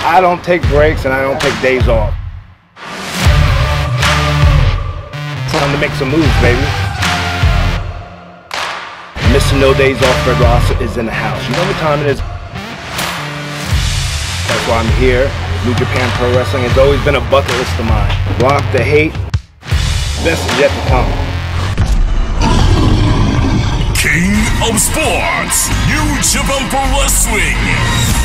I don't take breaks and I don't take days off. Time to make some moves, baby. Missing no days off. Fred Ross is in the house. You know what time it is? That's why I'm here. New Japan Pro Wrestling has always been a bucket list of mine. Block the hate. Best is yet to come. King of Sports, New Japan Pro Wrestling.